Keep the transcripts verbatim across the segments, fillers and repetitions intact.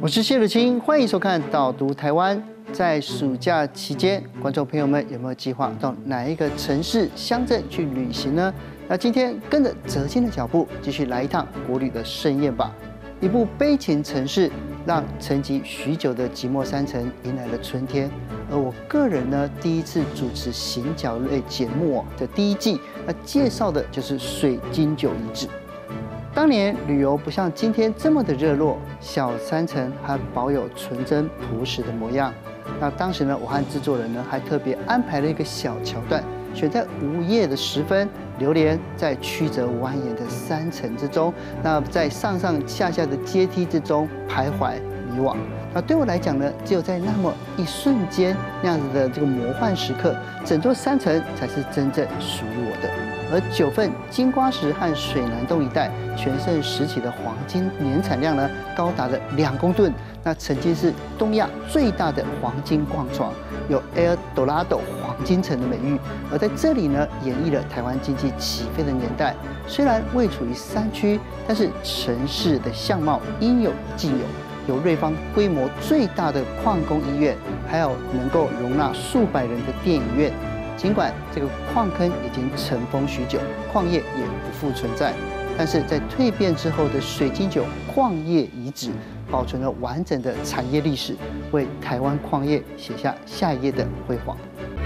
我是谢汝清，欢迎收看《导读台湾》。在暑假期间，观众朋友们有没有计划到哪一个城市、乡镇去旅行呢？那今天跟着哲青的脚步，继续来一趟国旅的盛宴吧。一部悲情城市，让沉寂许久的寂寞山城迎来了春天。而我个人呢，第一次主持行脚类节目的第一季，那介绍的就是水晶酒遗址。当年旅游不像今天这么的热络，小山城还保有纯真朴实的模样。那当时呢，我和制作人呢还特别安排了一个小桥段，选在午夜的时分，流连在曲折蜿蜒的山城之中，那在上上下下的阶梯之中徘徊迷惘。那对我来讲呢，只有在那么一瞬间那样子的这个魔幻时刻，整座山城才是真正属于我的。而九份、金瓜石和水南洞一带全盛时期的黄金年产量呢，高达了两公吨。那曾经是东亚最大的黄金矿床，有 El Dorado 黄金城的美誉。而在这里呢，演绎了台湾经济起飞的年代。虽然未处于山区，但是城市的相貌应有尽有，有瑞芳规模最大的矿工医院，还有能够容纳数百人的电影院。尽管这个矿坑已经尘封许久，矿业也不复存在，但是在蜕变之后的水晶酒矿业遗址，保存了完整的产业历史，为台湾矿业写下下一页的辉煌。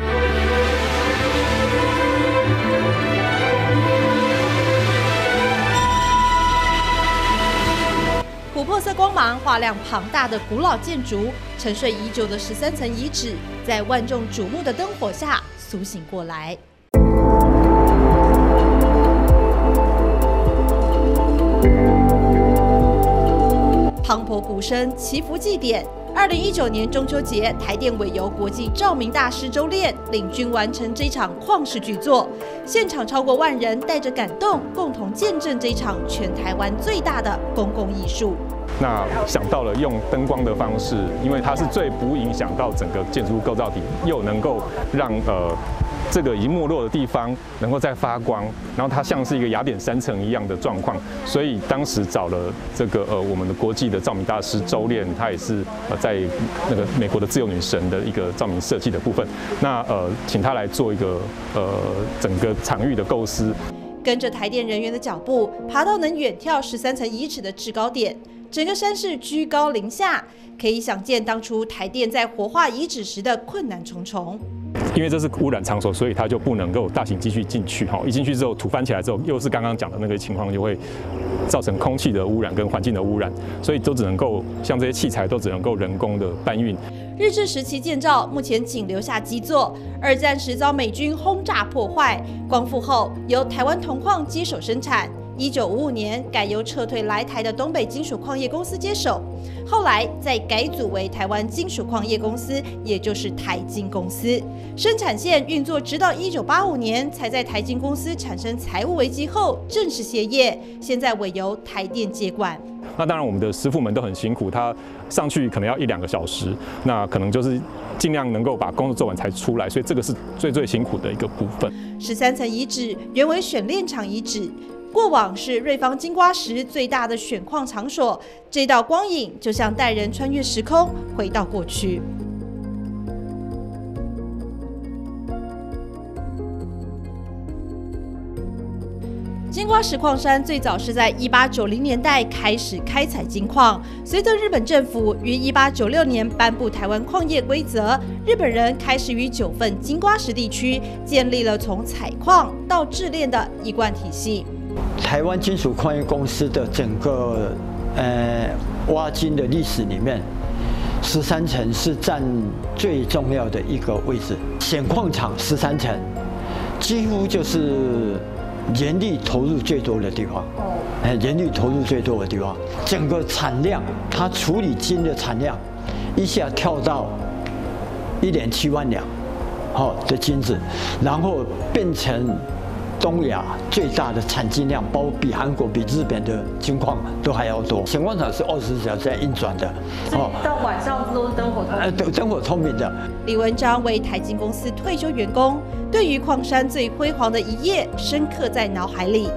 琥珀色光芒画亮庞大的古老建筑，沉睡已久的十三层遗址，在万众瞩目的灯火下苏醒过来。磅礴鼓声，祈福祭典。二零一九年中秋节，台电委由国际照明大师周炼领军完成这场旷世巨作，现场超过万人带着感动，共同见证这场全台湾最大的公共艺术。 那想到了用灯光的方式，因为它是最不影响到整个建筑物构造体，又能够让呃这个已经没落的地方能够再发光，然后它像是一个雅典山城一样的状况，所以当时找了这个呃我们的国际的照明大师周炼，他也是呃在那个美国的自由女神的一个照明设计的部分，那呃请他来做一个呃整个场域的构思。 跟着台电人员的脚步，爬到能远眺十三层遗址的制高点。整个山势居高临下，可以想见当初台电在活化遗址时的困难重重。 因为这是污染场所，所以它就不能够大型机具进去。哈，一进去之后，土翻起来之后，又是刚刚讲的那个情况，就会造成空气的污染跟环境的污染，所以都只能够像这些器材都只能够人工的搬运。 日治时期建造，目前仅留下基座。二战时遭美军轰炸破坏，光复后由台湾铜矿接手生产。一九五五年改由撤退来台的东北金属矿业公司接手，后来再改组为台湾金属矿业公司，也就是台金公司。生产线运作直到一九八五年，才在台金公司产生财务危机后正式歇业，现在委由台电接管。 那当然，我们的师傅们都很辛苦，他上去可能要一两个小时，那可能就是尽量能够把工作做完才出来，所以这个是最最辛苦的一个部分。 十三层遗址原为选炼场遗址。过往是瑞芳金瓜石最大的选矿场所，这道光影就像带人穿越时空，回到过去。金瓜石矿山最早是在一八九零年代开始开采金矿，随着日本政府于一八九六年颁布台湾矿业规则，日本人开始于九份金瓜石地区建立了从采矿到制炼的一贯体系。 台湾金属矿业公司的整个呃挖金的历史里面，十三层是占最重要的一个位置。选矿场十三层，几乎就是人力投入最多的地方。哎，人力投入最多的地方，整个产量，它处理金的产量，一下跳到一点七万两，好的金子，然后变成东亚最大的产金量，包括比韩国、比日本的金矿都还要多。选矿场是二十四小时在运转的， 哦，到晚上都是灯火通明。 呃，灯灯火通明的。 李文章为台金公司退休员工，对于矿山最辉煌的一页深刻在脑海里。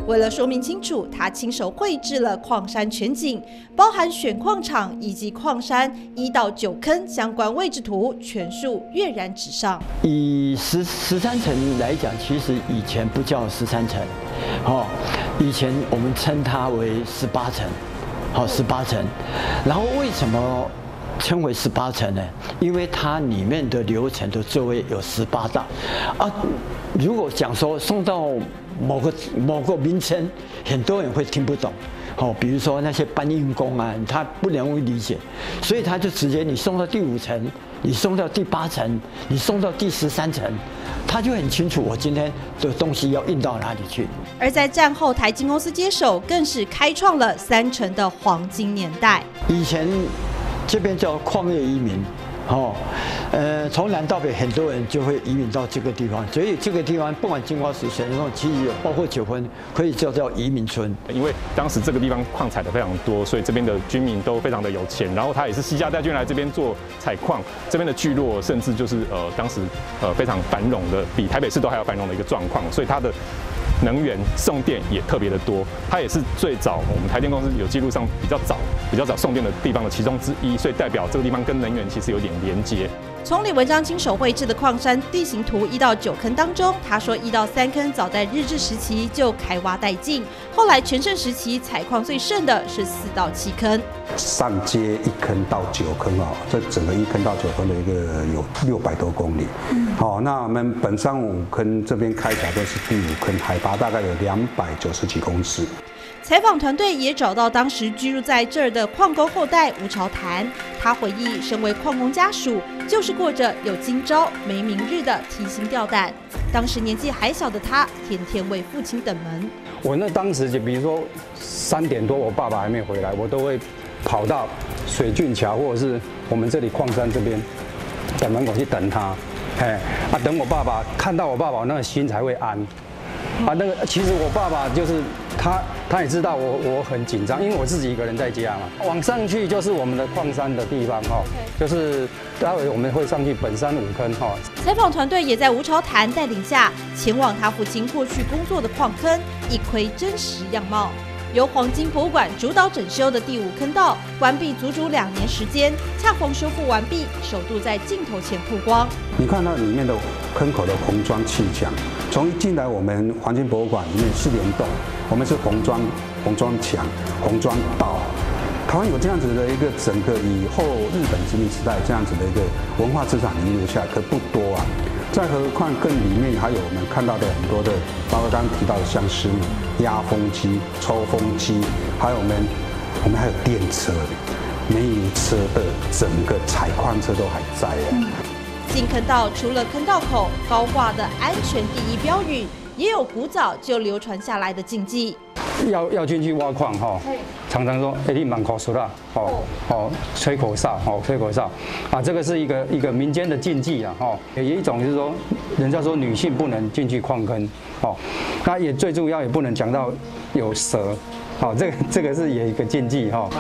为了说明清楚，他亲手绘制了矿山全景，包含选矿场以及矿山一到九坑相关位置图，全数跃然纸上。 以十十三层来讲，其实以前不叫十三层，哦，以前我们称它为十八层，好，十八层。然后为什么称为十八层呢？因为它里面的流程的座位有十八道啊。如果讲说送到某个某个名称，很多人会听不懂。哦，比如说那些搬运工啊，他不容易理解，所以他就直接你送到第五层，你送到第八层，你送到第十三层，他就很清楚我今天的东西要运到哪里去。 而在战后台金公司接手，更是开创了三城的黄金年代。 以前这边叫矿业移民。哦，呃，从南到北，很多人就会移民到这个地方，所以这个地方不管金瓜石、水龙洞，其实包括九分，可以叫叫移民村。 因为当时这个地方矿采的非常多，所以这边的居民都非常的有钱，然后他也是西夏带军来这边做采矿，这边的聚落甚至就是呃当时呃非常繁荣的，比台北市都还要繁荣的一个状况，所以它的能源送电也特别的多，它也是最早我们台电公司有记录上比较早、比较早送电的地方的其中之一，所以代表这个地方跟能源其实有点连接。 从李文章亲手绘制的矿山地形图一到九坑当中，他说一到三坑早在日治时期就开挖殆尽，后来全盛时期采矿最盛的是四到七坑。 上接一坑到九坑哦，这整个一坑到九坑的一个有六百多公里。嗯，好，那我们本山五坑这边开采的是第五坑，海拔大概有两百九十几公尺。 采访团队也找到当时居住在这儿的矿工后代吴朝谈，他回忆，身为矿工家属，就是过着有今朝没明日的提心吊胆。当时年纪还小的他，天天为父亲等门。 我那当时就比如说三点多，我爸爸还没回来，我都会跑到水圳桥或者是我们这里矿山这边的门口去等他。哎，啊，等我爸爸看到我爸爸，那个心才会安。啊，那个其实我爸爸就是他，他也知道我我很紧张，因为我自己一个人在家嘛。往上去就是我们的矿山的地方哈，就是待会我们会上去本山五坑哈。 采访团队也在吴朝谈带领下，前往他父亲过去工作的矿坑，一窥真实样貌。由黄金博物馆主导整修的第五坑道，关闭足足两年时间，恰逢修复完毕，首度在镜头前曝光。 你看到里面的坑口的红砖砌墙，从一进来我们黄金博物馆里面是联动，我们是红砖红砖墙、红砖道。台湾有这样子的一个整个以后日本殖民时代这样子的一个文化资产遗留下来，可不多啊。再何况更里面还有我们看到的很多的，包括刚刚提到的像是压风机、抽风机，还有我们我们还有电车的煤油车的整个采矿车都还在啊。 进坑道除了坑道口高挂的安全第一标语，也有古早就流传下来的禁忌。 要要进去挖矿哈，常常说哎，你满口熟了，哦哦，吹口哨，哦吹口哨，啊，这个是一个一个民间的禁忌啊，哈，有一种就是说，人家说女性不能进去矿坑，哦，那也最重要也不能讲到有蛇，好，这个这个是也一个禁忌哈。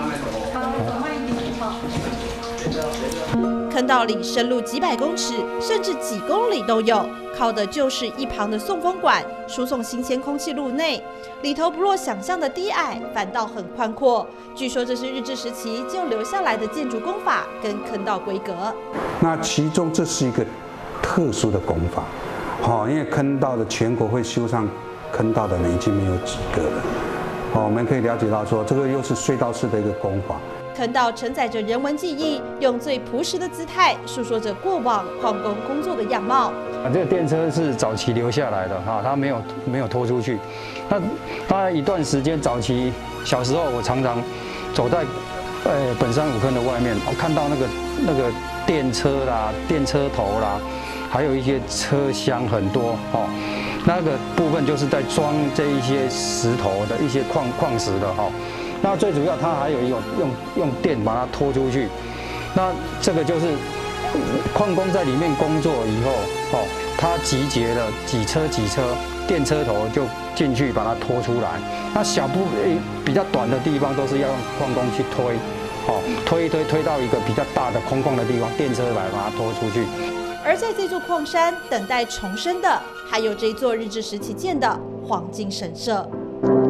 坑道里深入几百公尺，甚至几公里都有，靠的就是一旁的送风管，输送新鲜空气入内。里头不若想象的低矮，反倒很宽阔。据说这是日治时期就留下来的建筑工法跟坑道规格。 那其中这是一个特殊的工法，好，因为坑道的全国会修上坑道的人已经没有几个了。好，我们可以了解到说，这个又是隧道式的一个工法。 坑道承载着人文记忆，用最朴实的姿态诉说着过往矿工工作的样貌。 啊，这个电车是早期留下来的哈，它没有没有拖出去。那大概一段时间，早期小时候我常常走在呃本山五坑的外面，我看到那个那个电车啦、电车头啦，还有一些车厢很多哦。那个部分就是在装这一些石头的一些矿矿石的哈。那最主要，它还有一种用用电把它拖出去。那这个就是矿工在里面工作以后，哦，他集结了几车几车电车头就进去把它拖出来。那小部比较短的地方都是要用矿工去推，哦，推一推推到一个比较大的空旷的地方，电车来把它拖出去。 而在这座矿山等待重生的，还有这座日治时期建的黄金神社。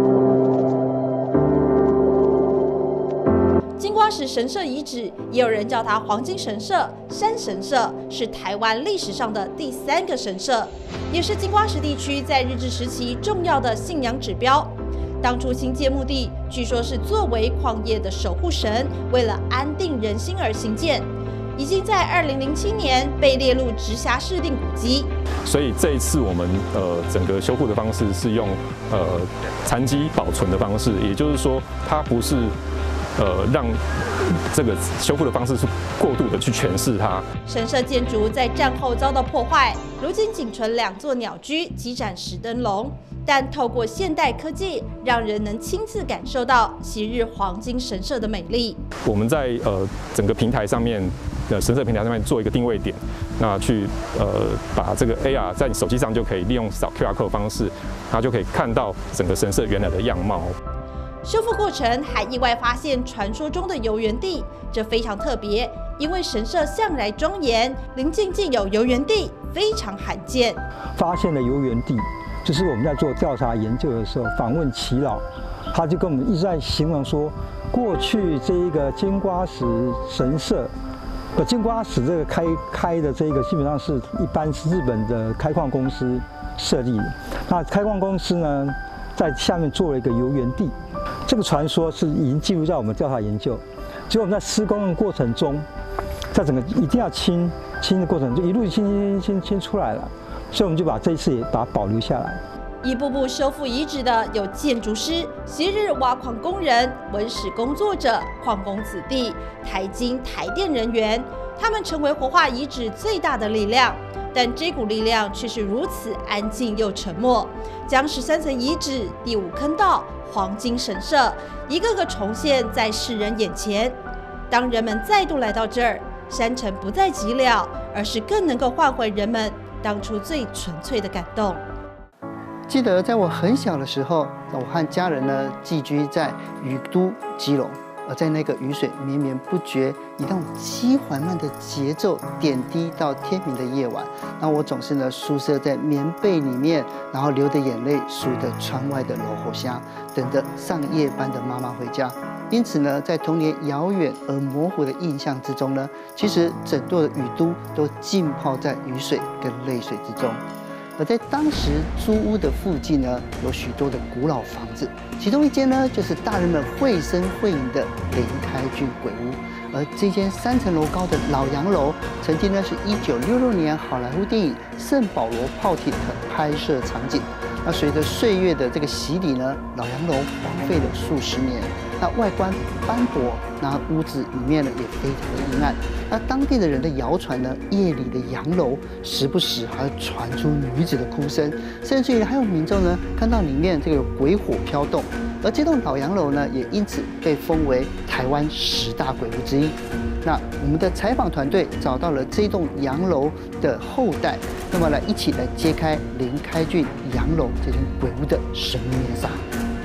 金瓜石神社遗址，也有人叫它黄金神社、山神社，是台湾历史上的第三个神社，也是金瓜石地区在日治时期重要的信仰指标。当初兴建目的，据说是作为矿业的守护神，为了安定人心而兴建。已经在二零零七年被列入直辖市定古迹。 所以这一次我们呃整个修复的方式是用呃残基保存的方式，也就是说它不是呃让这个修复的方式是过度的去诠释它。 神社建筑在战后遭到破坏，如今仅存两座鸟居、几盏石灯笼。但透过现代科技，让人能亲自感受到昔日黄金神社的美丽。我们在呃整个平台上面，呃神社平台上面做一个定位点，那去呃把这个 A R 在你手机上就可以利用扫 Q R code 的方式，它就可以看到整个神社原来的样貌。 修复过程还意外发现传说中的游园地，这非常特别，因为神社向来庄严，邻近竟有游园地，非常罕见。 发现了游园地。就是我们在做调查研究的时候，访问耆老，他就跟我们一直在形容说，过去这一个金瓜石神社，呃，金瓜石这个开开的这个基本上是一般是日本的开矿公司设立的。那开矿公司呢，在下面做了一个游园地，这个传说是已经记录在我们调查研究。结果我们在施工的过程中，在整个一定要清清的过程，就一路清清清清出来了。所以我们就把这一次也把它保留下来。 一步步修复遗址的有建筑师、昔日挖矿工人、文史工作者、矿工子弟、台金、台电人员，他们成为活化遗址最大的力量。但这股力量却是如此安静又沉默，将十三层遗址、第五坑道、黄金神社一个个重现在世人眼前。当人们再度来到这儿，山城不再寂寥，而是更能够唤回人们当初最纯粹的感动。 记得在我很小的时候，我和家人呢寄居在雨都基隆，而在那个雨水绵绵不绝、以那种极缓慢的节奏点滴到天明的夜晚，那我总是呢宿舍在棉被里面，然后流着眼泪数着窗外的落雨声，等着上夜班的妈妈回家。因此呢，在童年遥远而模糊的印象之中呢，其实整座的雨都都浸泡在雨水跟泪水之中。而在当时租屋的附近呢，有许多的古老房子，其中一间呢就是大人们绘声绘影的林开俊鬼屋。而这间三层楼高的老洋楼，曾经呢是一九六六年好莱坞电影《圣保罗炮艇》的拍摄场景。那随着岁月的这个洗礼呢，老洋楼荒废了数十年，那外观斑驳，那屋子里面呢也非常的阴暗。那当地的人的谣传呢，夜里的洋楼时不时还会传出女子的哭声，甚至于还有民众呢看到里面这个有鬼火飘动。而这栋老洋楼呢，也因此被封为台湾十大鬼屋之一。那我们的采访团队找到了这栋洋楼的后代，那么来一起来揭开林开俊洋楼这间鬼屋的神秘面纱。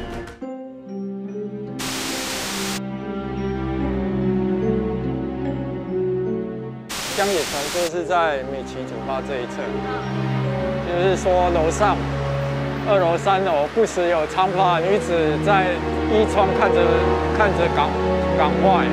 乡野传说是在美琪酒吧这一侧，就是说楼上二楼、三楼不时有长发女子在衣窗看着看着港港外。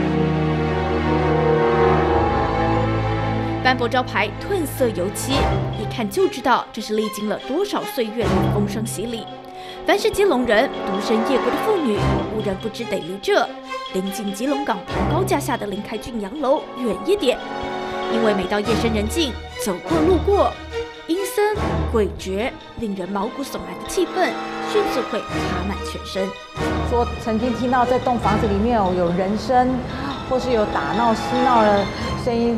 斑驳招牌褪色油漆，一看就知道这是历经了多少岁月的风霜洗礼。凡是基隆人独身夜归的妇女，无人不知得离这临近基隆港棚高架下的林开俊洋楼远一点，因为每到夜深人静，走过路过，阴森诡谲、令人毛骨悚然的气氛迅速会爬满全身。 说曾经听到这栋房子里面有有人声，或是有打闹嬉闹的声音。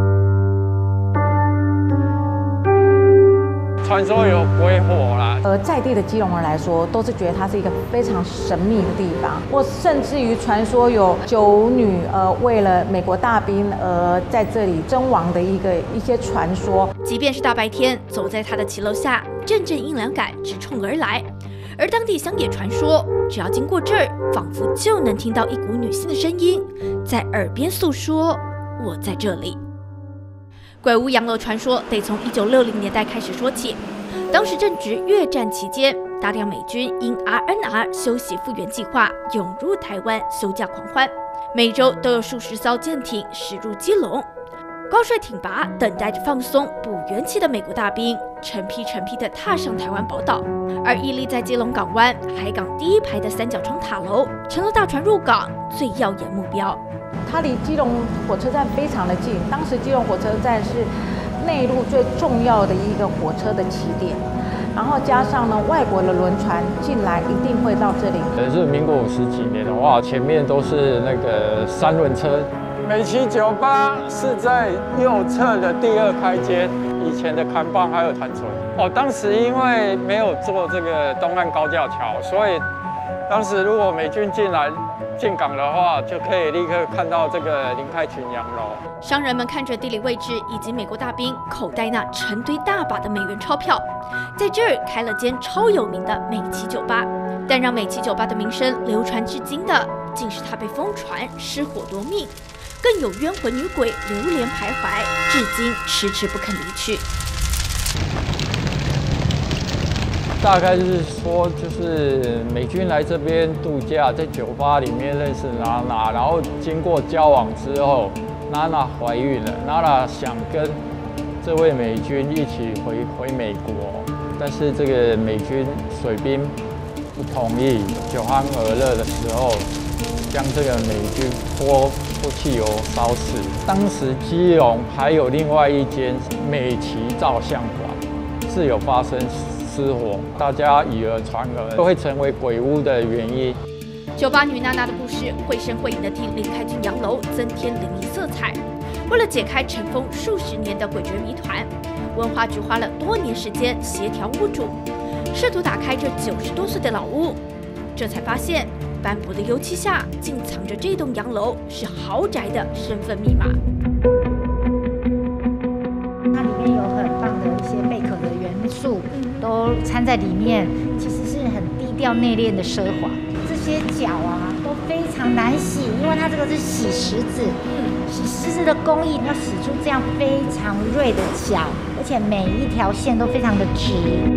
传说有鬼火啦， 而在地的基隆人来说，都是觉得它是一个非常神秘的地方，或甚至于传说有九女呃为了美国大兵而在这里身亡的一个一些传说。 即便是大白天，走在他的骑楼下，阵阵阴凉感直冲而来。而当地乡野传说，只要经过这儿，仿佛就能听到一股女性的声音在耳边诉说：“我在这里。”鬼屋洋楼传说得从一九六零年代开始说起，当时正值越战期间，大量美军因 R N R 休息复员计划涌入台湾休假狂欢， 每周都有数十艘舰艇驶入基隆，高帅挺拔，等待着放松补元气的美国大兵，成批成批地踏上台湾宝岛。而屹立在基隆港湾海港第一排的三角窗塔楼，成了大船入港最耀眼目标。 它离基隆火车站非常的近，当时基隆火车站是内陆最重要的一个火车的起点。然后加上呢，外国的轮船进来一定会到这里。 可是民国五十几年的话，前面都是那个三轮车。美琪酒吧是在右侧的第二开间，以前的看板还有弹唇。哦，当时因为没有做这个东岸高架桥，所以当时如果美军进来进港的话，就可以立刻看到这个林开群洋楼。 商人们看准地理位置以及美国大兵口袋那成堆大把的美元钞票，在这儿开了间超有名的美琪酒吧。但让美琪酒吧的名声流传至今的，竟是它被疯传失火夺命，更有冤魂女鬼流连徘徊，至今迟迟不肯离去。 大概就是说，就是美军来这边度假，在酒吧里面认识娜娜，然后经过交往之后，娜娜怀孕了，娜娜想跟这位美军一起回回美国，但是这个美军水兵不同意，酒酣耳热的时候，将这个美军泼泼汽油烧死。当时基隆还有另外一间美琪照相馆是有发生失火，大家以讹传讹，都会成为鬼屋的原因。 酒吧女娜娜的故事绘声绘影地替林开俊洋楼增添灵异色彩。为了解开尘封数十年的诡谲谜团，文化局花了多年时间协调屋主，试图打开这九十多岁的老屋，这才发现斑驳的油漆下竟藏着这栋洋楼是豪宅的身份密码。 它里面有很棒的一些贝壳的元素，都掺在里面，其实是很低调内敛的奢华。这些角啊都非常难洗，因为它这个是洗石子，洗石子的工艺要洗出这样非常锐的角，而且每一条线都非常的直。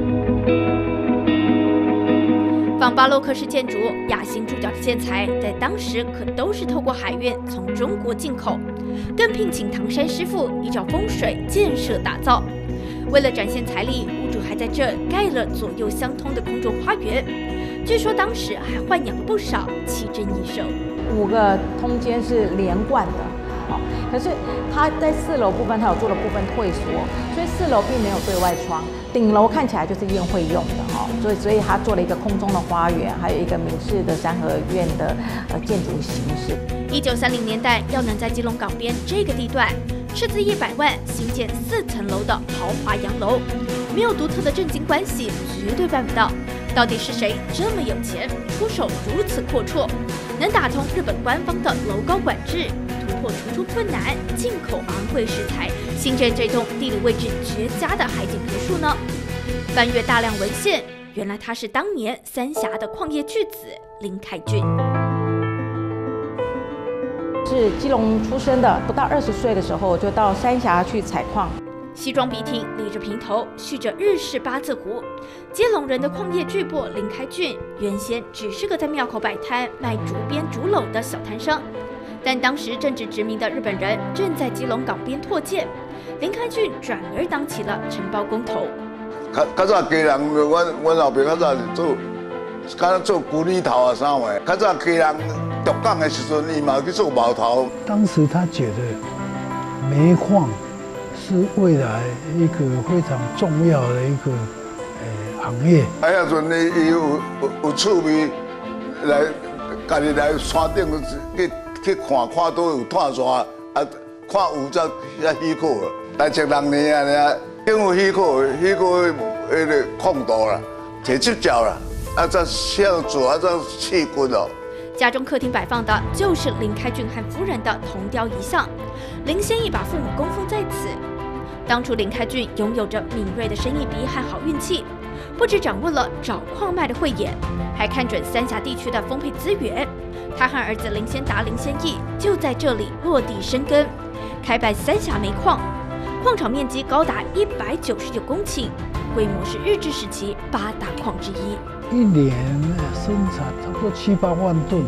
仿巴洛克式建筑、亚型柱脚的建材，在当时可都是透过海运从中国进口，更聘请唐山师傅依照风水建设打造。为了展现财力，屋主还在这盖了左右相通的空中花园。据说当时还豢养了不少奇珍异兽。 五个通间是连贯的，好，可是它在四楼部分，它有做了部分退缩，所以四楼并没有对外窗，顶楼看起来就是宴会用的哈，所以所以它做了一个空中的花园，还有一个美式的三合院的呃建筑形式。 一九三零年代要能在基隆港边这个地段斥资一百万新建四层楼的豪华洋楼，没有独特的政经关系，绝对办不到。到底是谁这么有钱，出手如此阔绰，能打通日本官方的楼高管制，突破重重困难，进口昂贵食材，新建这栋地理位置绝佳的海景别墅呢？翻阅大量文献，原来他是当年三峡的矿业巨子林开俊。 是基隆出生的，不到二十岁的时候就到三峡去采矿。 西装笔挺，理着平头，蓄着日式八字胡。基隆人的矿业巨擘林开俊，原先只是个在庙口摆摊卖竹编竹篓的小摊商，但当时正值殖民的日本人正在基隆港边拓建，林开俊转而当起了承包工头。 较较早家人，阮阮后爸较早是做，敢做古里头啊啥话。较早家人入港的时阵，伊嘛去做毛头。 当时他觉得煤矿是未来一个非常重要的一个呃行业。 啊，遐阵伊有有有趣味来，家己来山顶去去看看都有炭山，啊，看有才才许可，来一两年啊尔，因有许可，许可迄个矿道啦，摕执照啦，啊，再上做啊，再试棍咯。 家中客厅摆放的就是林开俊和夫人的铜雕遗像，林先义把父母供奉在此。当初林开俊拥有着敏锐的生意鼻和好运气，不只掌握了找矿脉的慧眼，还看准三峡地区的丰沛资源。他和儿子林先达、林先义就在这里落地生根，开办三峡煤矿，矿场面积高达一百九十九公顷，规模是日治时期八大矿之一。 一年生产差不多七八万吨，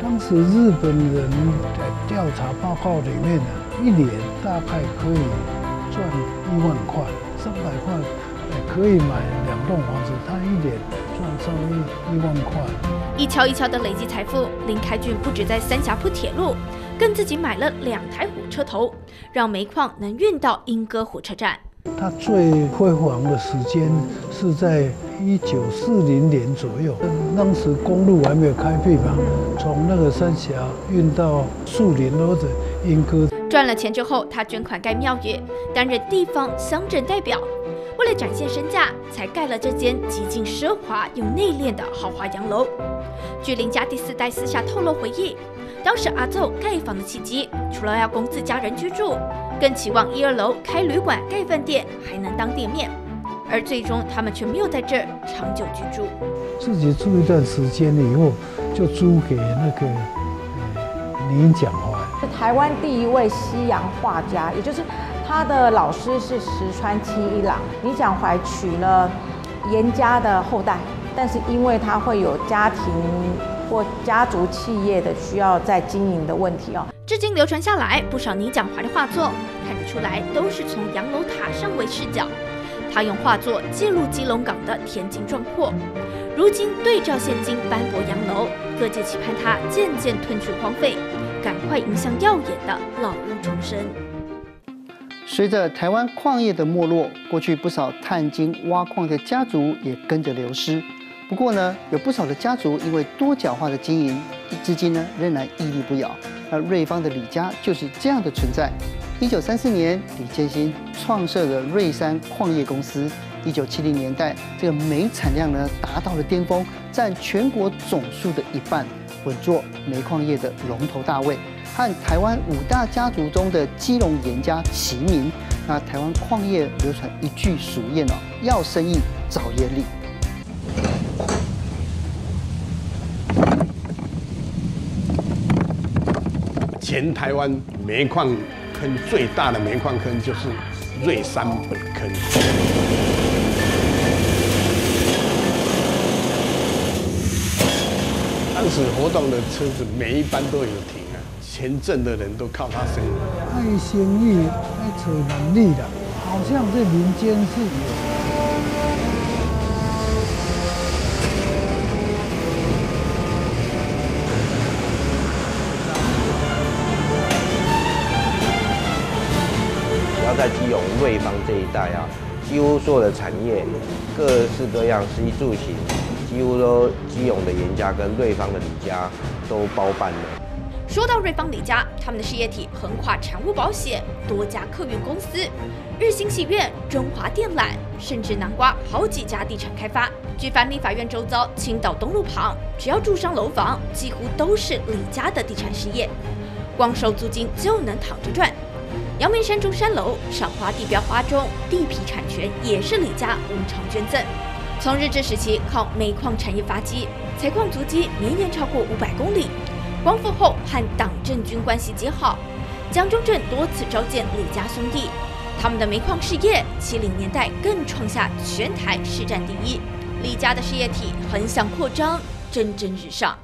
当时日本人在调查报告里面呢，一年大概可以赚一万块，三百块可以买两栋房子，他一年赚上一一万块。 一敲一敲的累积财富，林开俊不止在三峡铺铁路，更自己买了两台火车头，让煤矿能运到莺歌火车站。 他最辉煌的时间是在一九四零年左右，当时公路还没有开辟嘛，从那个三峡运到树林或者莺歌。 赚了钱之后，他捐款盖庙宇，担任地方乡镇代表。为了展现身价，才盖了这间极尽奢华又内敛的豪华洋楼。据林家第四代私下透露回忆，当时阿奏盖房的契机，除了要供自家人居住，更期望一二楼开旅馆、盖饭店，还能当店面。而最终，他们却没有在这儿长久居住。 自己住一段时间以后，就租给那个呃倪蒋怀， 是台湾第一位西洋画家，也就是他的老师是石川七一郎。倪蒋怀娶了严家的后代，但是因为他会有家庭或家族企业的需要在经营的问题哦。 至今流传下来不少倪蒋怀的画作，看得出来都是从洋楼塔上为视角。他用画作记录基隆港的田径壮阔。如今对照现今斑驳洋楼，各界期盼它渐渐褪去荒废，赶快迎向耀眼的老屋重生。 随着台湾矿业的没落，过去不少探金挖矿的家族也跟着流失。不过呢，有不少的家族因为多角化的经营，至今呢仍然屹立不摇。而瑞芳的李家就是这样的存在。一九三四年，李建新创设了瑞山矿业公司。一九七零年代，这个煤产量呢达到了巅峰，占全国总数的一半，稳坐煤矿业的龙头大位，和台湾五大家族中的基隆严家齐名。那台湾矿业流传一句俗谚哦，要生意找严厉。 全台湾煤矿坑最大的煤矿坑就是瑞山本坑。当时活动的车子每一班都有停啊，全镇的人都靠它生活。 爱生意、爱找能力的，好像在民间是有。 在基隆瑞芳这一带啊，几乎所有的产业，各式各样，食衣住行，几乎都基隆的严家跟瑞芳的李家都包办了。 说到瑞芳李家，他们的事业体横跨产物保险、多家客运公司、日兴戏院、中华电缆，甚至南瓜好几家地产开发。据繁立法院周遭青岛东路旁，只要住上楼房，几乎都是李家的地产事业，光收租金就能躺着赚。阳明山中山楼、赏花地标花中，地皮产权也是李家无偿捐赠。从日治时期靠煤矿产业发迹，采矿足迹绵延超过五百公里。光复后和党政军关系极好，蒋中正多次召见李家兄弟，他们的煤矿事业七零年代更创下全台市占第一。李家的事业体横向扩张，蒸蒸日上。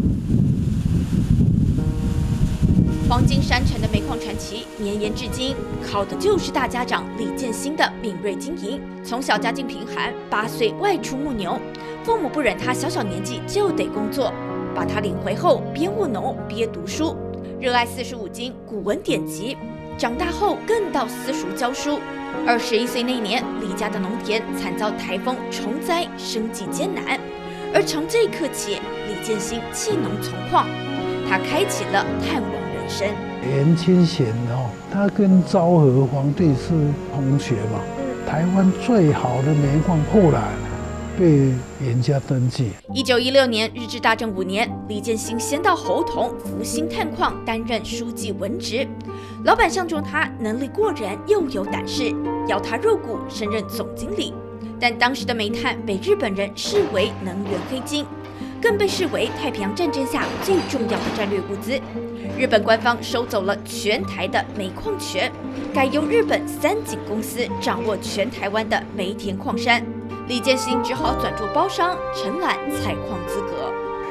黄金山城的煤矿传奇绵延至今，靠的就是大家长李建新的敏锐经营。从小家境贫寒，八岁外出牧牛，父母不忍他小小年纪就得工作，把他领回后边务农边读书，热爱四书五经、古文典籍。长大后更到私塾教书。二十一岁那年，李家的农田惨遭台风虫灾，生计艰难。而从这一刻起，李建新弃农从矿，他开启了探王人生。 严清贤哦，他跟昭和皇帝是同学嘛。台湾最好的煤矿后来被严家登记。 一九一六年，日治大正五年，李建新先到侯同福兴探矿担任书记文职，老板相中他能力过人又有胆识，邀他入股升任总经理。但当时的煤炭被日本人视为能源黑金，更被视为太平洋战争下最重要的战略物资。日本官方收走了全台的煤矿权，改由日本三井公司掌握全台湾的煤田矿山。李建新只好转做包商，承揽采矿资格。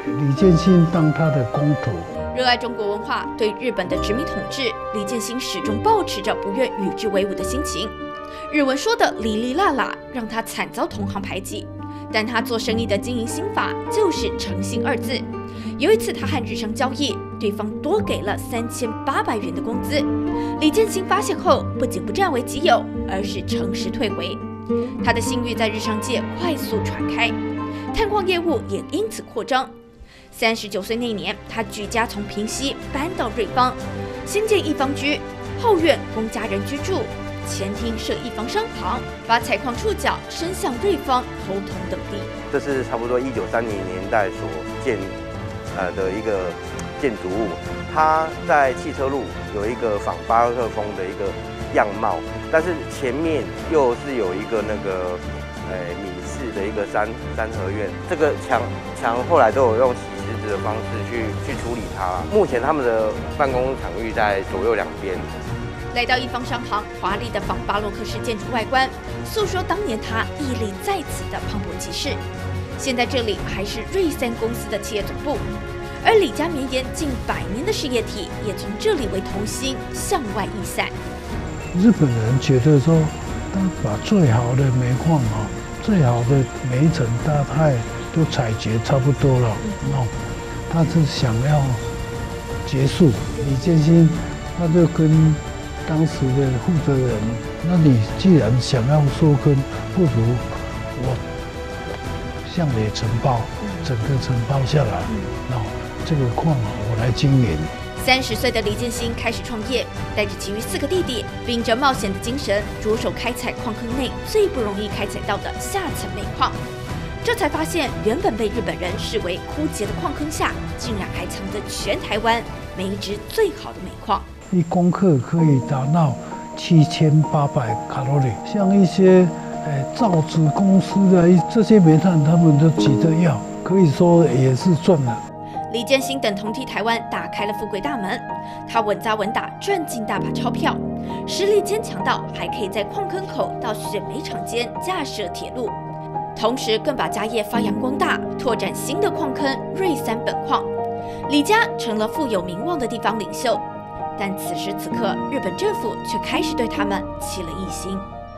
李建新当他的公仆。 热爱中国文化，对日本的殖民统治，李建新始终保持着不愿与之为伍的心情。日文说的哩哩啦啦，让他惨遭同行排挤。但他做生意的经营心法就是诚信二字。有一次，他和日商交易，对方多给了三千八百元的工资。李建新发现后，不仅不占为己有，而是诚实退回。他的信誉在日商界快速传开，探矿业务也因此扩张。三十九岁那年，他举家从平溪搬到瑞芳，新建一方居，后院供家人居住，前厅设一房商行，把采矿触角伸向瑞芳、头头等地。 这是差不多一九三零年代所建呃的一个建筑物，它在汽车路有一个仿巴洛克风的一个样貌，但是前面又是有一个那个呃米式的一个三三合院，这个墙墙后来都有用洗石子的方式去去处理它。目前他们的办公场域在左右两边。 来到一方商行，华丽的仿巴洛克式建筑外观，诉说当年他屹立在此的磅礴气势。现在这里还是瑞三公司的企业总部，而李家绵延近百年的事业体也从这里为同心向外溢散。 日本人觉得说，他把最好的煤矿啊，最好的煤层大概都采掘差不多了，哦，他是想要结束。李建新他就跟当时的负责人，那你既然想要收耕，不如我向你承包，整个承包下来，那这个矿我来经营。 三十岁的李建新开始创业，带着其余四个弟弟，秉着冒险的精神，着手开采矿坑内最不容易开采到的下层煤矿。这才发现，原本被日本人视为枯竭的矿坑下，竟然还藏着全台湾煤质最好的煤矿。 一公克可以达到七千八百卡路里，像一些呃造纸公司的这些煤炭，他们都急着要，可以说也是赚了。 李建新等同替台湾打开了富贵大门，他稳扎稳打赚进大把钞票，实力坚强到还可以在矿坑口到选煤场间架设铁路，同时更把家业发扬光大，拓展新的矿坑瑞三本矿。李家成了富有名望的地方领袖。但此时此刻，日本政府却开始对他们起了异心。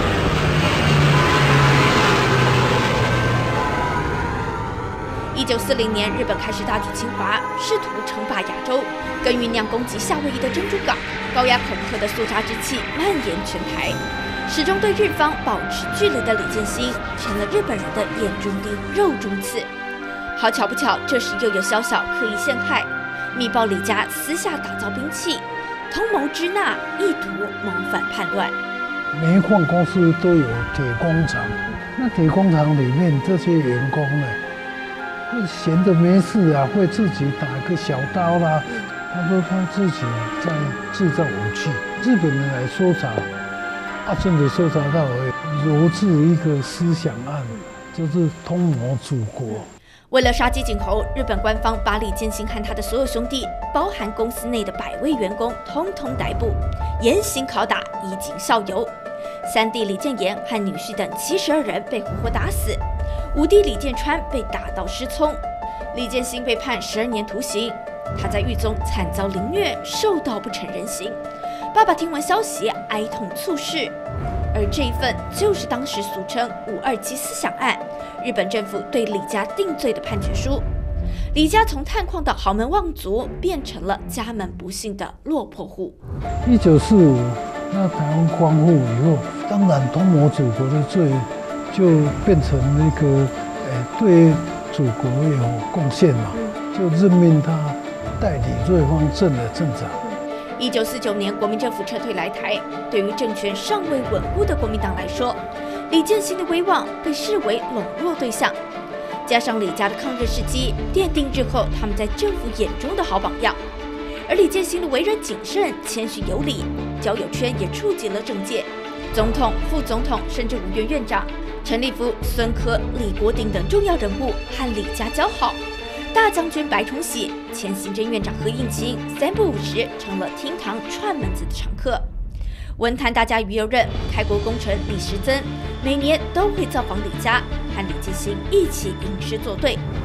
一九四零年，日本开始大举侵华，试图称霸亚洲，更酝酿攻击夏威夷的珍珠港，高压恐吓的肃杀之气蔓延全台。始终对日方保持距离的李建新，成了日本人的眼中钉、肉中刺。好巧不巧，这时又有宵小刻意陷害，密报李家私下打造兵器。同谋支那，意图谋反叛乱。 煤矿公司都有铁工厂，那铁工厂里面这些员工呢，会闲着没事啊，会自己打个小刀啦。他说他自己在制造武器。日本人来搜查，啊，真的搜查到揉制一个思想案，就是通谋祖国。 为了杀鸡儆猴，日本官方把李建新和他的所有兄弟，包含公司内的百位员工，通通逮捕，严刑拷打，以儆效尤。三弟李建言和女婿等七十二人被活活打死，五弟李建川被打到失聪，李建新被判十二年徒刑。他在狱中惨遭凌虐，受到不成人形。爸爸听闻消息，哀痛猝逝。而这一份就是当时俗称五二七思想案，日本政府对李家定罪的判决书。李家从探矿的豪门望族，变成了家门不幸的落魄户。 一九四五，那台湾光复以后，当然同谋祖国的罪就变成那个，呃，对祖国有贡献嘛，就任命他代理瑞芳镇的镇长。 一九四九年，国民政府撤退来台，对于政权尚未稳固的国民党来说，李建新的威望被视为笼络对象。加上李家的抗日事迹，奠定日后他们在政府眼中的好榜样。而李建新的为人谨慎、谦虚有礼，交友圈也触及了政界，总统、副总统，甚至五院院长陈立夫、孙科、李国鼎等重要人物和李家交好。大将军白崇禧、前行政院长何应钦三不五时成了厅堂串门子的常客。文坛大家于右任、开国功臣李时珍每年都会造访李家，和李建新一起吟诗作对。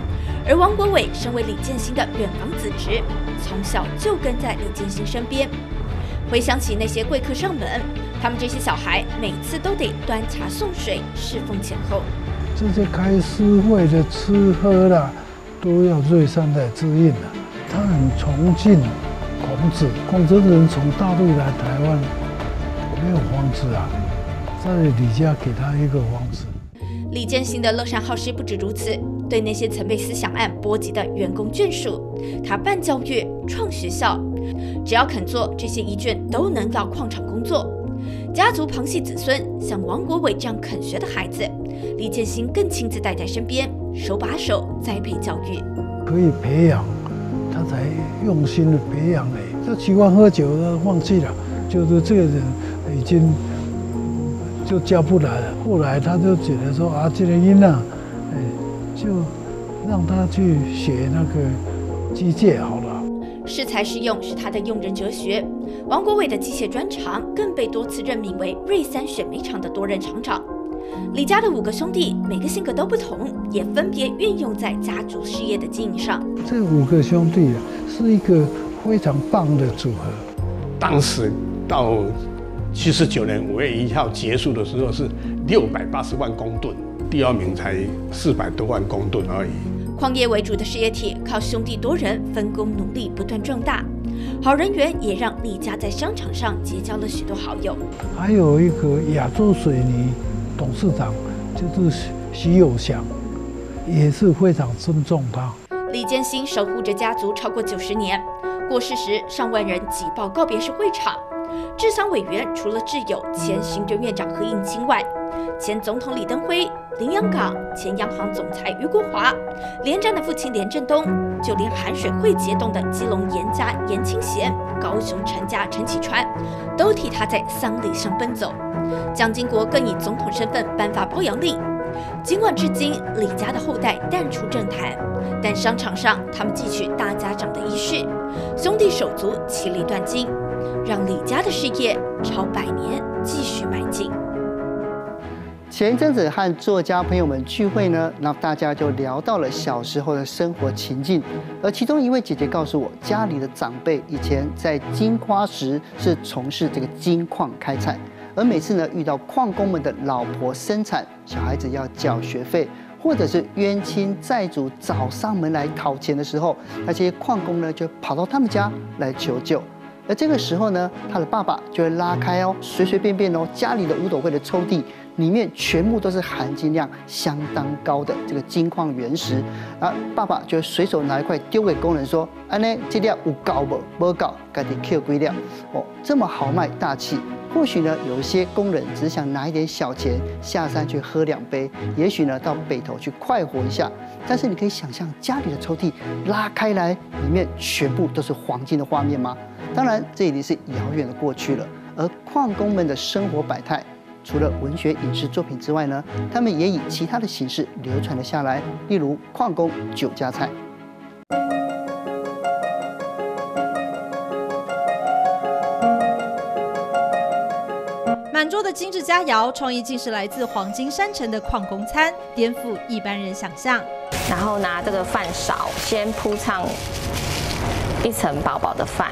而王国伟身为李建兴的远房子侄，从小就跟在李建兴身边。回想起那些贵客上门，他们这些小孩每次都得端茶送水，侍奉前后。 这些开诗会的吃喝啦，都要瑞山来指引的。他很崇敬孔子，孔子的人从大陆来台湾，没有房子啊，在李家给他一个房子。 李建兴的乐善好施不止如此，对那些曾被思想案波及的员工眷属，他办教育、创学校，只要肯做，这些遗眷都能到矿场工作。家族旁系子孙像王国伟这样肯学的孩子，李建兴更亲自带在身边，手把手栽培教育， 可以培养，他才用心的培养哎。他喜欢喝酒，他放弃了，就是这个人已经就教不来了。后来他就觉得说啊，这个囡啊，哎，就让他去学那个机械好了。 适才适用是他的用人哲学。王国伟的机械专长更被多次任命为瑞三选煤厂的多任厂长。李家的五个兄弟每个性格都不同，也分别运用在家族事业的经营上。 这五个兄弟是一个非常棒的组合。 当时到七十九年五月一号结束的时候是六百八十万公吨，第二名才四百多万公吨而已。 矿业为主的事业体，靠兄弟多人分工努力，不断壮大。好人缘也让李家在商场上结交了许多好友。 还有一个亚洲水泥董事长就是徐有祥，也是非常尊重他。 李建兴守护着家族超过九十年，过世时上万人挤爆告别式会场。治丧委员除了挚友前行政院长何应钦外，前总统李登辉、林洋港、前央行总裁余国华、连战的父亲连震东，就连含水会结冻的基隆严家严清贤、高雄陈家陈启川，都替他在丧礼上奔走。蒋经国更以总统身份颁发褒扬令。尽管至今李家的后代淡出政坛，但商场上他们汲取大家长的遗训，兄弟手足其利断金，让李家的事业朝百年继续迈进。 前一阵子和作家朋友们聚会呢，那大家就聊到了小时候的生活情境，而其中一位姐姐告诉我，家里的长辈以前在金瓜石是从事这个金矿开采，而每次呢遇到矿工们的老婆生产，小孩子要缴学费，或者是冤亲债主找上门来讨钱的时候，那些矿工呢就跑到他们家来求救。而这个时候呢，他的爸爸就会拉开哦，随随便便哦，家里的五斗柜的抽屉里面全部都是含金量相当高的这个金矿原石，而爸爸就随手拿一块丢给工人说：“安呢，这料有高不？没高，赶紧 Q 归料。”哦，这么豪迈大气。或许呢，有一些工人只想拿一点小钱下山去喝两杯，也许呢到北投去快活一下。但是你可以想象家里的抽屉拉开来，里面全部都是黄金的画面吗？当然，这已经是遥远的过去了。而矿工们的生活百态，除了文学影视作品之外呢，他们也以其他的形式流传了下来，例如矿工酒家菜。 满桌的精致佳肴，创意竟是来自黄金山城的矿工餐，颠覆一般人想象。 然后拿这个饭勺，先铺上一层薄薄的饭，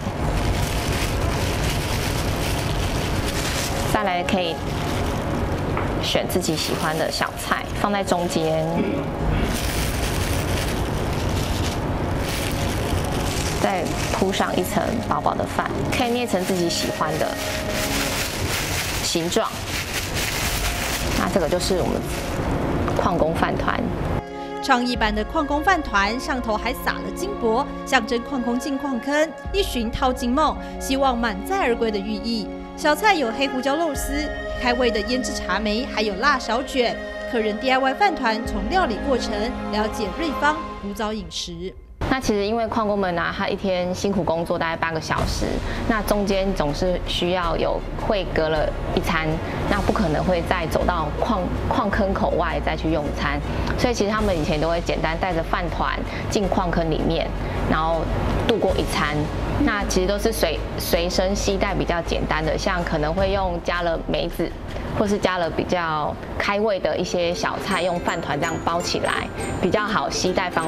再来可以选自己喜欢的小菜放在中间，再铺上一层薄薄的饭，可以捏成自己喜欢的形状。那这个就是我们矿工饭团。 创意版的矿工饭团上头还撒了金箔，象征矿工进矿坑一寻淘金梦，希望满载而归的寓意。小菜有黑胡椒肉丝、开胃的腌制茶梅，还有辣小卷。客人 D I Y 饭团，从料理过程了解瑞芳古早饮食。 那其实因为矿工们啊，他一天辛苦工作大概八个小时，那中间总是需要有会隔了一餐，那不可能会再走到矿矿坑口外再去用餐，所以其实他们以前都会简单带着饭团进矿坑里面，然后度过一餐。那其实都是随随身携带比较简单的，像可能会用加了梅子，或是加了比较开胃的一些小菜，用饭团这样包起来，比较好携带方便。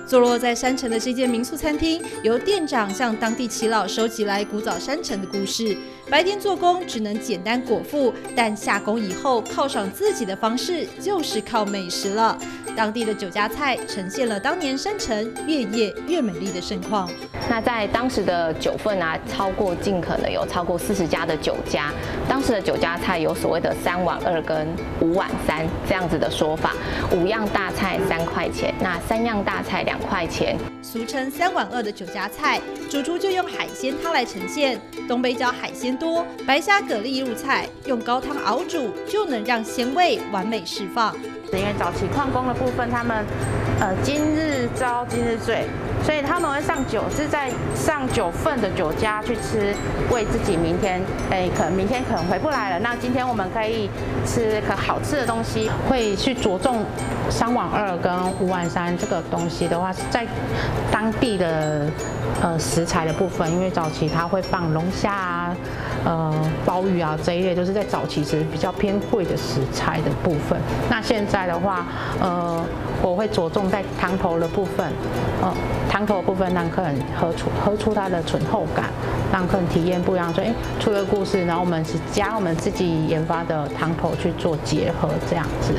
坐落在山城的这间民宿餐厅，由店长向当地耆老收集来古早山城的故事。白天做工只能简单果腹，但下工以后犒赏自己的方式就是靠美食了。当地的酒家菜呈现了当年山城越夜越美丽的盛况。 那在当时的酒份啊，超过尽可能有超过四十家的酒家。当时的酒家菜有所谓的三碗二跟五碗三这样子的说法，五样大菜三块钱，那三样大菜两块钱。 俗称三碗二的酒家菜，主厨就用海鲜汤来呈现。东北角海鲜多，白虾、蛤蜊入菜，用高汤熬煮就能让鲜味完美释放。 因为早期矿工的部分，他们呃今日朝今日醉，所以他们会上酒，是在上酒份的酒家去吃，为自己明天哎可能明天可能回不来了，那今天我们可以吃个好吃的东西，会去着重三碗二跟五碗三这个东西的话，是在当地的呃食材的部分，因为早期它会放龙虾啊。呃，鲍鱼啊这一类都是在早期时比较偏贵的食材的部分。那现在的话，呃，我会着重在汤头的部分，呃，汤头的部分让客人喝出喝出它的醇厚感，让客人体验不一样。所以，出个故事，然后我们是加我们自己研发的汤头去做结合，这样子。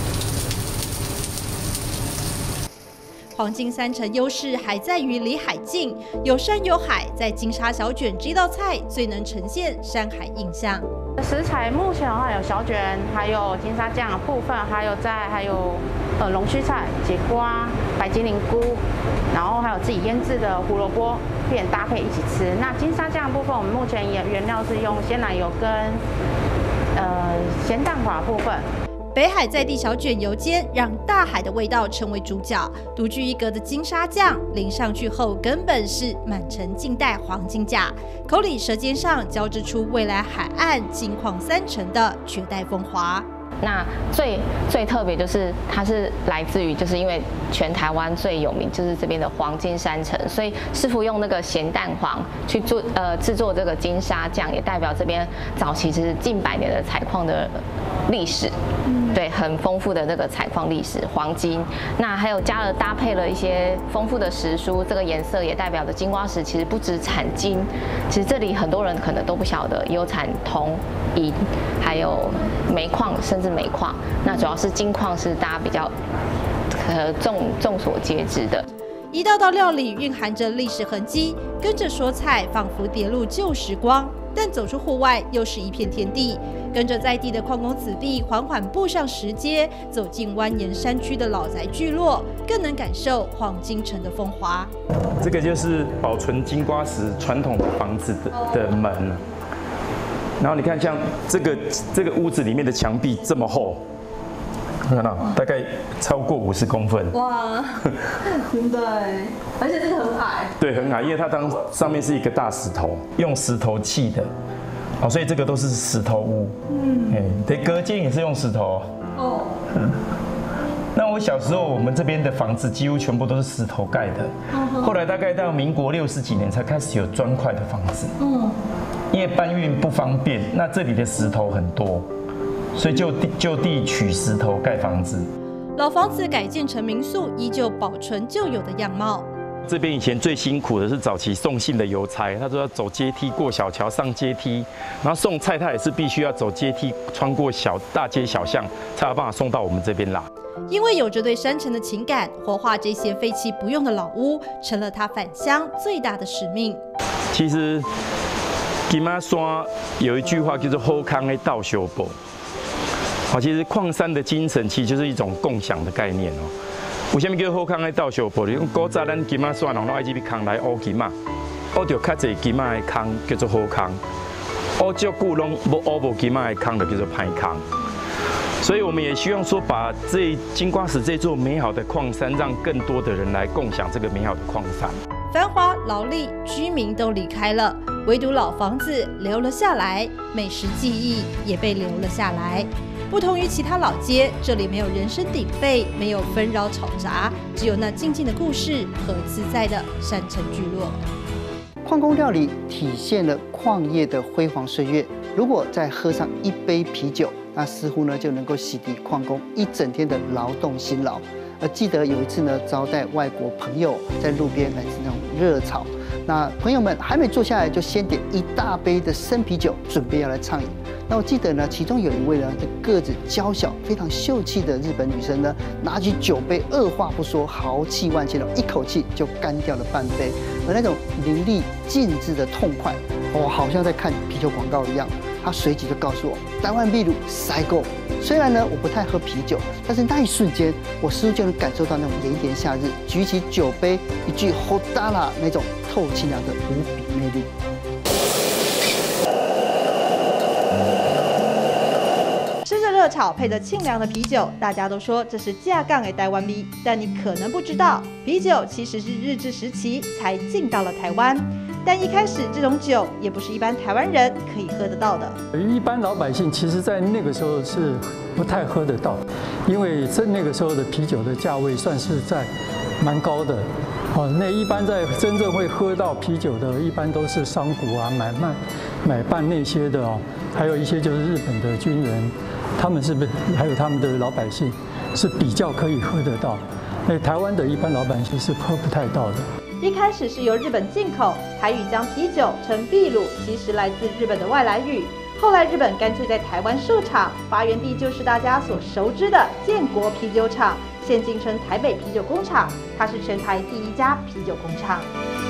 黄金山城优势还在于离海近，有山有海，在金沙小卷这道菜最能呈现山海印象。 食材目前的话有小卷，还有金沙酱的部分，还有在还有呃龙须菜、节瓜、白金灵菇，然后还有自己腌制的胡萝卜片搭配一起吃。那金沙酱的部分，我们目前也原料是用鲜奶油跟呃咸蛋黄部分。 北海在地小卷油煎，让大海的味道成为主角。独具一格的金沙酱淋上去后，根本是满城尽带黄金甲，口里舌尖上交织出未来海岸金矿三城的绝代风华。 那最最特别就是它是来自于，就是因为全台湾最有名就是这边的黄金山城，所以师傅用那个咸蛋黄去做呃制作这个金沙酱，也代表这边早期其实近百年的采矿的历史，嗯、对，很丰富的那个采矿历史，黄金。那还有加了搭配了一些丰富的石书，这个颜色也代表着金瓜石其实不止产金，其实这里很多人可能都不晓得，有产铜、银，还有煤矿，甚至煤矿。那主要是金矿是大家比较呃众众所皆知的。 一道道料理蕴含着历史痕迹，跟着说菜，仿佛跌入旧时光。但走出户外，又是一片天地。跟着在地的矿工子弟缓缓步上石阶，走进蜿蜒山区的老宅聚落，更能感受黄金城的风华。 这个就是保存金瓜石传统的房子的的门。然后你看，像这个这个屋子里面的墙壁这么厚，看到大概超过五十公分。 哇，真的哎，而且这个很矮。 对，很矮，因为它当上面是一个大石头，用石头砌的，哦，所以这个都是石头屋。嗯，哎，对，隔间也是用石头。哦。嗯。那我小时候，我们这边的房子几乎全部都是石头盖的。后来大概到民国六十几年才开始有砖块的房子。嗯。因为搬运不方便，那这里的石头很多，所以就地就地取石头盖房子。 老房子改建成民宿，依旧保存旧有的样貌。 这边以前最辛苦的是早期送信的邮差，他说要走阶梯、过小桥、上阶梯，然后送菜他也是必须要走阶梯、穿过小大街小巷，才有办法送到我们这边来。 因为有着对山城的情感，活化这些废弃不用的老屋，成了他返乡最大的使命。 其实。金马山有一句话叫做“好康的道修补”，好，其实矿山的精神其实就是一种共享的概念哦。为什么叫好康的道修补？你讲古早咱金马山人拢爱去坑来挖金马，挖到较侪金马的坑叫做好坑，挖足久拢无挖无金马的坑就叫做歹坑。所以我们也希望说，把这金瓜石这座美好的矿山，让更多的人来共享这个美好的矿山。 繁华劳力，居民都离开了，唯独老房子留了下来，美食记忆也被留了下来。不同于其他老街，这里没有人声鼎沸，没有纷扰吵杂，只有那静静的故事和自在的山城聚落。 矿工料理体现了矿业的辉煌岁月。如果再喝上一杯啤酒，那似乎呢就能够洗涤矿工一整天的劳动辛劳。 而记得有一次呢，招待外国朋友在路边来吃那种热炒，那朋友们还没坐下来，就先点一大杯的生啤酒，准备要来畅饮。那我记得呢，其中有一位呢，个子娇小、非常秀气的日本女生呢，拿起酒杯，二话不说，豪气万千的，一口气就干掉了半杯，而那种淋漓尽致的痛快，哦，好像在看啤酒广告一样。她随即就告诉我，台湾秘鲁塞够。虽然呢，我不太喝啤酒，但是那一瞬间，我似乎就能感受到那种炎炎夏日，举起酒杯，一句 “Hodala” 那种透清凉的无比魅力。 吃着热炒，配着清凉的啤酒，大家都说这是架杠的台湾味。但你可能不知道，啤酒其实是日治时期才进到了台湾。但一开始这种酒也不是一般台湾人可以喝得到的。 一般老百姓其实在那个时候是不太喝得到，因为在那个时候的啤酒的价位算是在蛮高的。哦，那一般在真正会喝到啤酒的，一般都是商贾啊、买卖、买办那些的哦，还有一些就是日本的军人，他们是不是还有他们的老百姓是比较可以喝得到。那台湾的一般老百姓是喝不太到的。 一开始是由日本进口，台语将啤酒称秘鲁，其实来自日本的外来语。后来日本干脆在台湾设厂，发源地就是大家所熟知的建国啤酒厂，现今称台北啤酒工厂，它是全台第一家啤酒工厂。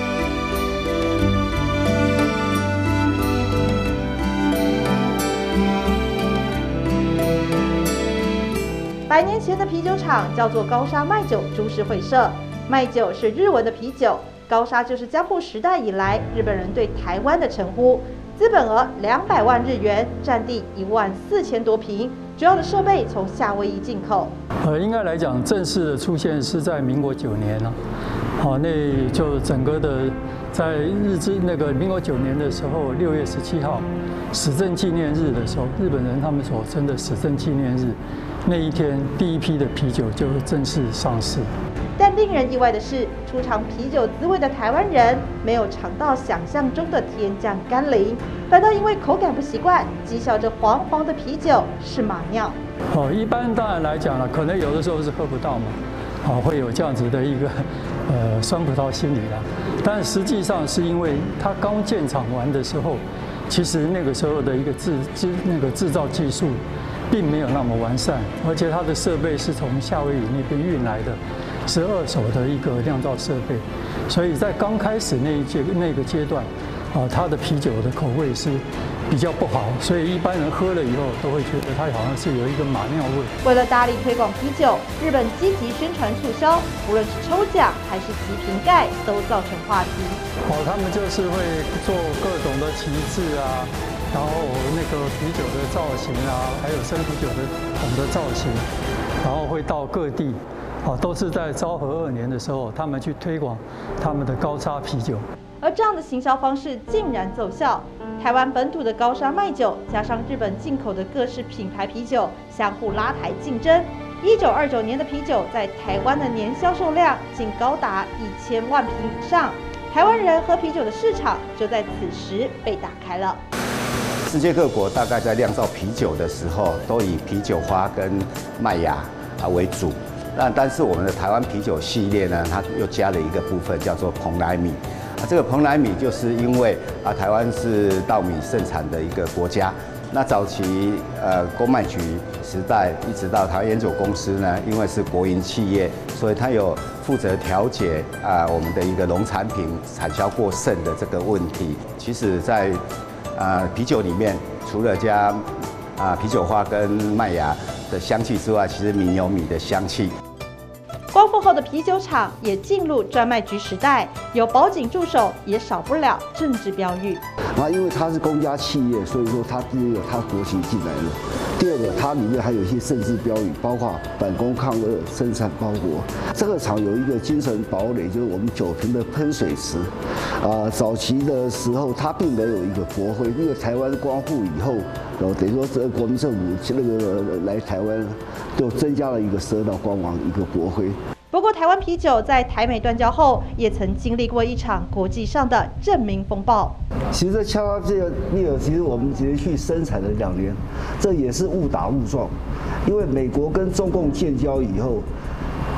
百年前的啤酒厂叫做高沙麦酒株式会社。麦酒是日文的啤酒，高沙就是江户时代以来日本人对台湾的称呼。资本额两百万日元，占地一万四千多平，主要的设备从夏威夷进口。 呃，应该来讲，正式的出现是在民国九年了。好，那就整个的在日治那个民国九年的时候，六月十七号，始政纪念日的时候，日本人他们所称的始政纪念日，那一天第一批的啤酒就正式上市。 但令人意外的是，初尝啤酒滋味的台湾人没有尝到想象中的天降甘霖，反倒因为口感不习惯，讥笑这黄黄的啤酒是马尿。 哦，一般当然来讲了，可能有的时候是喝不到嘛，啊，会有这样子的一个呃酸葡萄心理啦。但实际上是因为它刚建厂完的时候，其实那个时候的一个制制那个制造技术并没有那么完善，而且它的设备是从夏威夷那边运来的。是二手的一个酿造设备，所以在刚开始那一阶那个阶段，啊，它的啤酒的口味是比较不好，所以一般人喝了以后都会觉得它好像是有一个马尿味。 为了大力推广啤酒，日本积极宣传促销，无论是抽奖还是集瓶盖，都造成话题。 哦，他们就是会做各种的旗帜啊，然后那个啤酒的造型啊，还有生啤酒的桶的造型，然后会到各地。哦，都是在昭和二年的时候，他们去推广他们的高沙啤酒。 而这样的行销方式竟然奏效，台湾本土的高沙麦酒加上日本进口的各式品牌啤酒相互拉抬竞争。一九二九年的啤酒在台湾的年销售量竟高达一千万瓶以上，台湾人喝啤酒的市场就在此时被打开了。 世界各国大概在酿造啤酒的时候，都以啤酒花跟麦芽啊为主。那但是我们的台湾啤酒系列呢，它又加了一个部分叫做蓬莱米。啊，这个蓬莱米就是因为啊，台湾是稻米盛产的一个国家。那早期呃公卖局时代，一直到台湾烟酒公司呢，因为是国营企业，所以它有负责调节啊我们的一个农产品产销过剩的这个问题。其实在啊啤酒里面，除了加啊啤酒花跟麦芽的香气之外，其实米有米的香气。 光复后的啤酒厂也进入专卖局时代，有保警驻守，也少不了政治标语。 啊，因为它是公家企业，所以说它第一个它国旗进来了，第二个它里面还有一些政治标语，包括反攻抗俄、生产报国。这个厂有一个精神堡垒，就是我们酒瓶的喷水池。啊，早期的时候它并没有一个国徽，因为台湾光复以后，哦，等于说这个国民政府那个来台湾，就增加了一个十二道光芒一个国徽。 不过，台湾啤酒在台美断交后，也曾经历过一场国际上的正名风暴。 其实恰恰这个那个，其实我们连续生产了两年，这也是误打误撞。因为美国跟中共建交以后，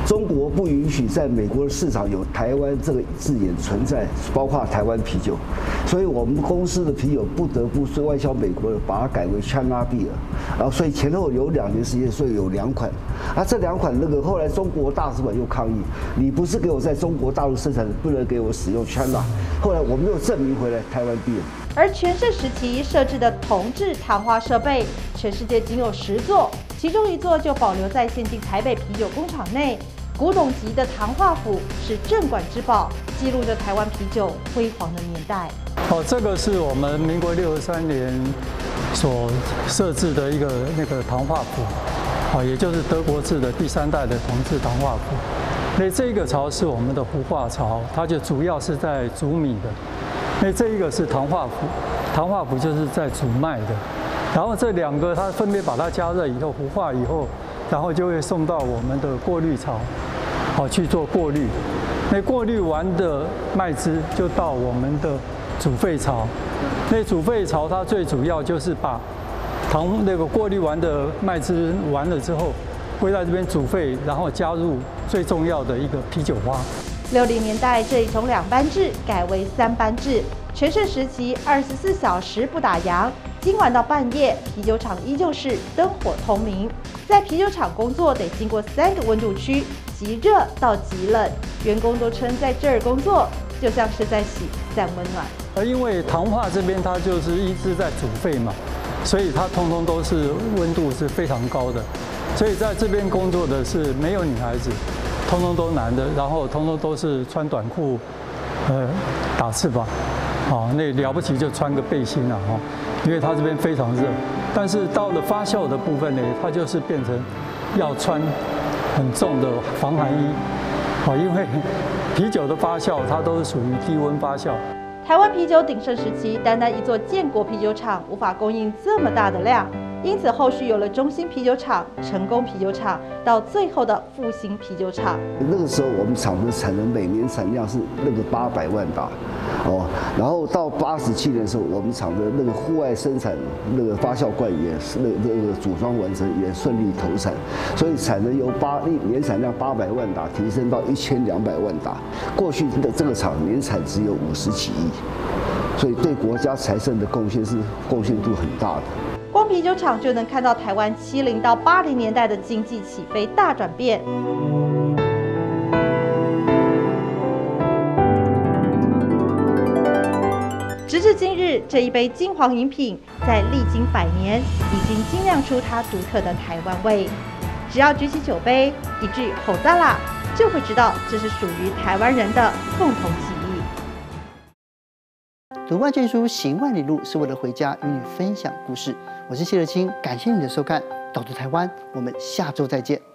中国不允许在美国的市场有台湾这个字眼存在，包括台湾啤酒，所以我们公司的啤酒不得不是外销美国的，把它改为 China Beer， 然后所以前后有两年时间，所以有两款，啊，这两款那个后来中国大使馆又抗议，你不是给我在中国大陆生产，不能给我使用 China， 后来我们又证明回来台湾 Beer。 而全盛时期设置的铜制糖化设备，全世界仅有十座，其中一座就保留在现今台北啤酒工厂内。古董级的糖化釜是镇馆之宝，记录着台湾啤酒辉煌的年代。 哦，这个是我们民国六十三年所设置的一个那个糖化釜，啊，也就是德国制的第三代的铜制糖化釜。那这个槽是我们的壶化槽，它就主要是在煮米的。那这一个是糖化釜，糖化釜就是在煮麦的。然后这两个它分别把它加热以后，壶化以后，然后就会送到我们的过滤槽，好去做过滤。那过滤完的麦汁就到我们的煮沸槽。那煮沸槽它最主要就是把糖那个过滤完的麦汁完了之后，会在这边煮沸，然后加入最重要的一个啤酒花。 六零年代，这里从两班制改为三班制，全盛时期二十四小时不打烊，今晚到半夜，啤酒厂依旧是灯火通明。在啤酒厂工作得经过三个温度区，极热到极冷，员工都称在这儿工作就像是在洗三温暖。 而因为糖化这边它就是一直在煮沸嘛，所以它通通都是温度是非常高的，所以在这边工作的是没有女孩子。通通都男的，然后通通都是穿短裤，呃，打翅膀，哦，那了不起就穿个背心啊，哈，因为它这边非常热。但是到了发酵的部分呢，它就是变成要穿很重的防寒衣，哦，因为啤酒的发酵它都是属于低温发酵。 台湾啤酒鼎盛时期，单单一座建国啤酒厂无法供应这么大的量。因此，后续有了中兴啤酒厂、成功啤酒厂，到最后的复兴啤酒厂。 那个时候，我们厂的产能每年产量是那个八百万打，哦，然后到八十七年的时候，我们厂的那个户外生产那个发酵罐也是那那个组装完成，也顺利投产，所以产能由八年产量八百万打提升到一千两百万打。过去的这个厂年产只有五十几亿，所以对国家财政的贡献是贡献度很大的。 光啤酒厂就能看到台湾七零到八零年代的经济起飞大转变。直至今日，这一杯金黄饮品在历经百年，已经精酿出它独特的台湾味。只要举起酒杯，一句吼哒啦，就会知道这是属于台湾人的共同记忆。 读万卷书，行万里路，是为了回家与你分享故事。我是谢乐清，感谢你的收看，导读台湾，我们下周再见。